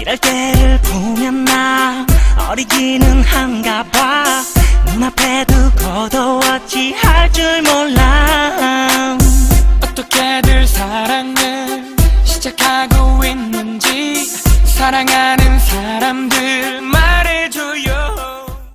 이럴 때를 보면 나 어리기는 한가 봐. 눈앞에 두고도 어찌할 줄 몰라. 어떻게들 사랑을 시작하고 있는지, 사랑하는 사람들